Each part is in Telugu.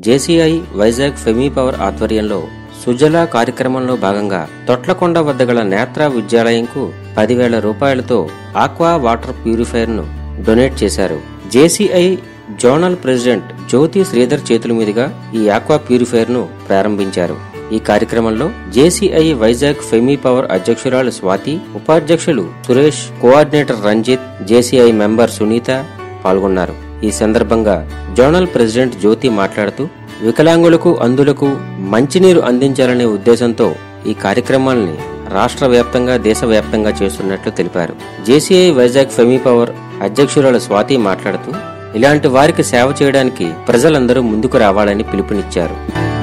జేసీఐ వైజాగ్ ఫెమీ పవర్ ఆధ్వర్యంలో సుజలా కార్యక్రమంలో భాగంగా తొట్లకొండ వద్ద గల నేత్ర విద్యాలయంకు 10,000 రూపాయలతో ఆక్వా వాటర్ ప్యూరిఫైయర్ ను డొనేట్ చేశారు. JCI zonal president Jyothi Sridhar చేతుల మీదుగా ఈ ఆక్వా ప్యూరిఫైయర్ ను ప్రారంభించారు. ఈ కార్యక్రమంలో జేసీఐ వైజాగ్ ఫెమీ పవర్ అధ్యక్షురాలు స్వాతి, ఉపాధ్యక్షులు Suresh, coordinator Ranjith, JCI member Sunitha పాల్గొన్నారు. ఈ సందర్భంగా జోనల్ ప్రెసిడెంట్ జ్యోతి మాట్లాడుతూ వికలాంగులకు, అంధులకు మంచినీరు అందించాలనే ఉద్దేశంతో ఈ కార్యక్రమాల్ని రాష్ట్ర వ్యాప్తంగా, దేశవ్యాప్తంగా చేస్తున్నట్లు తెలిపారు. జేసీఐ వైజాగ్ ఫెమీ పవర్ అధ్యక్షురాలు స్వాతి మాట్లాడుతూ ఇలాంటి వారికి సేవ చేయడానికి ప్రజలందరూ ముందుకు రావాలని పిలుపునిచ్చారు.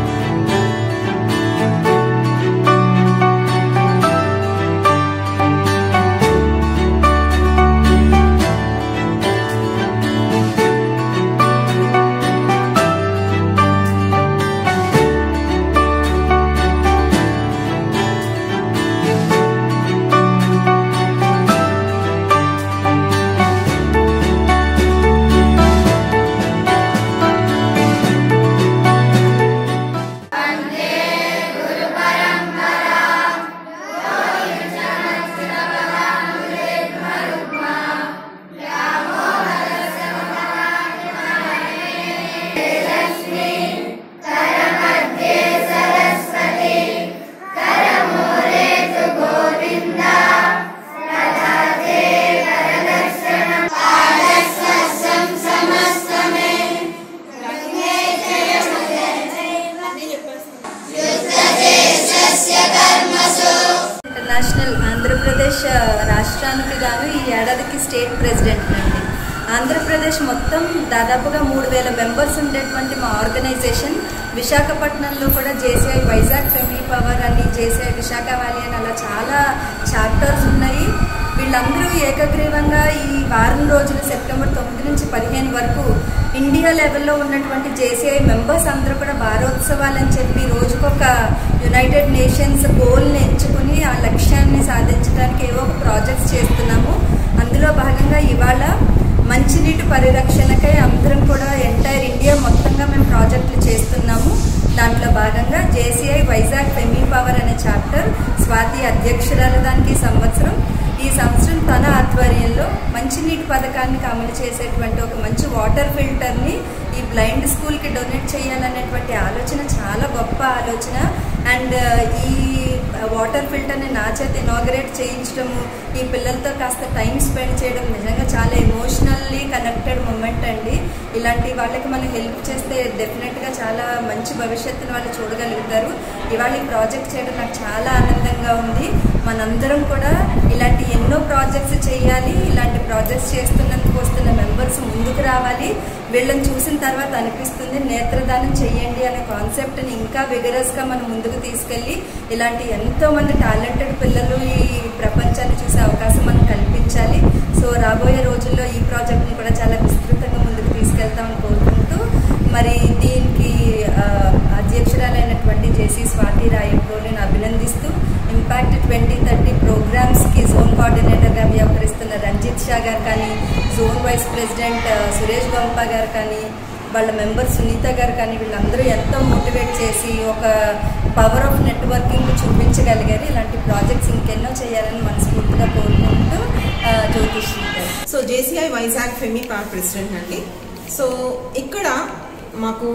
ఇంటర్నేషనల్ ఆంధ్రప్రదేశ్ రాష్ట్రానికి గాను ఈ ఏడాదికి స్టేట్ ప్రెసిడెంట్ అండి. ఆంధ్రప్రదేశ్ మొత్తం దాదాపుగా 3,000 మెంబర్స్ ఉండేటువంటి మా ఆర్గనైజేషన్ విశాఖపట్నంలో కూడా జేసీఐ వైజాగ్ ఫెమీ పవర్ అని, జేసీఐ విశాఖ వ్యాలీ అని అలా చాలా చాప్టర్స్ ఉన్నాయి. వీళ్ళందరూ ఏకగ్రీవంగా ఈ వారం రోజులు సెప్టెంబర్ 9 నుంచి 15 వరకు ఇండియా లెవెల్లో ఉన్నటువంటి జేసీఐ మెంబర్స్ అందరూ కూడా భారోత్సవాలని చెప్పి రోజుకొక యునైటెడ్ నేషన్స్ గోల్ని ఎంచుకుని ఆ లక్ష్యాన్ని సాధించడానికి ఏవో ఒక ప్రాజెక్ట్స్ చేస్తున్నాము. అందులో భాగంగా ఇవాళ మంచినీటి పరిరక్షణకై అందరం కూడా ఎంటైర్ ఇండియా మొత్తంగా మేము ప్రాజెక్టులు చేస్తున్నాము. దాంట్లో భాగంగా జేసీఐ వైజాగ్ ఫెమీ పవర్ అనే చాప్టర్ స్వాతి అధ్యక్షురాలు దానికి ఈ సంవత్సరం తన ఆధ్వర్యంలో మంచినీటి పథకాన్ని అమలు చేసేటువంటి ఒక మంచి వాటర్ ఫిల్టర్ని ఈ బ్లైండ్ స్కూల్కి డొనేట్ చేయాలనేటువంటి ఆలోచన చాలా గొప్ప ఆలోచన. అండ్ ఈ వాటర్ ఫిల్టర్ని నా చేత ఇనాగరేట్ చేయించడము, ఈ పిల్లలతో కాస్త టైం స్పెండ్ చేయడం నిజంగా చాలా ఎమోషనల్లీ కనెక్టెడ్ మూమెంట్ అండి. ఇలాంటి వాళ్ళకి మనం హెల్ప్ చేస్తే డెఫినెట్గా చాలా మంచి భవిష్యత్తుని వాళ్ళు చూడగలుగుతారు. ఇవాళ ఈ ప్రాజెక్ట్ చేయడం నాకు చాలా ఆనందంగా ఉంది. మనందరం కూడా ఇలాంటి ఎన్నో ప్రాజెక్ట్స్ చేయాలి. ఇలాంటి ప్రాజెక్ట్స్ చేస్తున్నందుకు వస్తున్న మెంబర్స్ ముందుకు రావాలి. వీళ్ళని చూసిన తర్వాత అనిపిస్తుంది నేత్రదానం చెయ్యండి అనే కాన్సెప్ట్ని ఇంకా విగరస్గా మనం ముందుకు తీసుకెళ్ళి ఇలాంటి ఎంతోమంది టాలెంటెడ్ పిల్లలు ఈ ప్రపంచాన్ని చూసే అవకాశం మనం కల్పించాలి. సో రాబోయే రోజుల్లో ఈ ప్రాజెక్ట్ని కూడా చాలా విస్తృతంగా ముందుకు తీసుకెళ్తామని కోరుకుంటూ, మరి దీనికి అధ్యక్షురాలైనటువంటి జేసీ స్వాతి రాయకు నేను అభినందిస్తూ, ఇంపాక్ట్ 2030 ప్రోగ్రామ్స్కి జోన్ కోఆర్డినేటర్గా వ్యవహరిస్తున్న రంజిత్ షా గారు కానీ, జోన్ వైస్ ప్రెసిడెంట్ సురేష్ గంప గారు కానీ, వాళ్ళ మెంబర్ సునీత గారు కానీ, వీళ్ళందరూ ఎంతో మోటివేట్ చేసి ఒక పవర్ ఆఫ్ నెట్వర్కింగ్ చూపించగలిగారు. ఇలాంటి ప్రాజెక్ట్స్ ఇంకెన్నో చేయాలని మనస్ఫూర్తిగా కోరుకుంటూ జ్యోతిష్ గారు. So JCI Vizag femi power president అండి. సో ఇక్కడ మాకు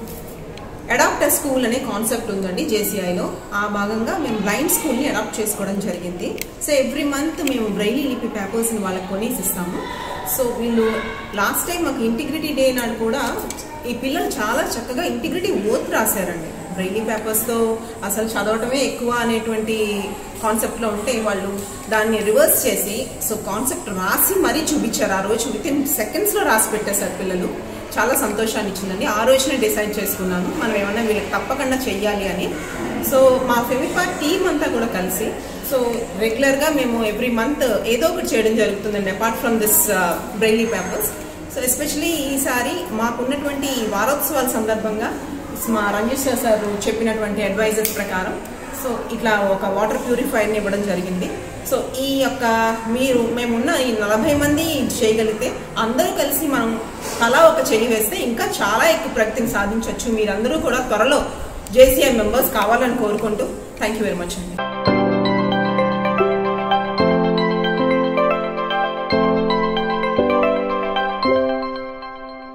అడాప్ట్ స్కూల్ అనే కాన్సెప్ట్ ఉందండి జేసీఐలో. ఆ భాగంగా మేము బ్లైండ్ స్కూల్ని అడాప్ట్ చేసుకోవడం జరిగింది. సో ఎవ్రీ మంత్ మేము బ్రైలీ లిపి పేపర్స్ని వాళ్ళకి కొనేసి ఇస్తాము. సో వీళ్ళు లాస్ట్ టైం మాకు ఇంటిగ్రిటీ డే నాడు కూడా ఈ పిల్లలు చాలా చక్కగా ఇంటిగ్రిటీ ఓత్ రాశారండి. బ్రైలీ పేపర్స్తో అసలు చదవటమే ఎక్కువ అనేటువంటి కాన్సెప్ట్లో ఉంటే వాళ్ళు దాన్ని రివర్స్ చేసి సో కాన్సెప్ట్ రాసి మరీ చూపించారు. ఆ రోజు వితిన్ సెకండ్స్లో రాసి పెట్టేశారు పిల్లలు. చాలా సంతోషాన్ని ఇచ్చిందండి. ఆ రోజునే డిసైడ్ చేసుకున్నాను మనం ఏమన్నా వీళ్ళకి తప్పకుండా చెయ్యాలి అని. సో మా ఫెమిపార్ టీమ్ అంతా కూడా కలిసి సో రెగ్యులర్గా మేము ఎవ్రీ మంత్ ఏదో ఒకటి చేయడం జరుగుతుందండి apart from this braille papers. So especially ఈసారి మాకున్నటువంటి వారోత్సవాల సందర్భంగా మా రంజిత్ సార్ చెప్పినటువంటి అడ్వైజర్స్ ప్రకారం సో ఇట్లా ఒక వాటర్ ప్యూరిఫైర్ని ఇవ్వడం జరిగింది. సో ఈ యొక్క మేమున్న ఈ 40 మంది చేయగలిగితే అందరూ కలిసి మనం తలా ఒక చెయ్యి వేస్తే ఇంకా చాలా ఎక్కువ ప్రగతిని సాధించవచ్చు. మీరందరూ కూడా త్వరలో JCI మెంబర్స్ కావాలని కోరుకుంటూ థ్యాంక్ యూ వెరీ మచ్ అండి.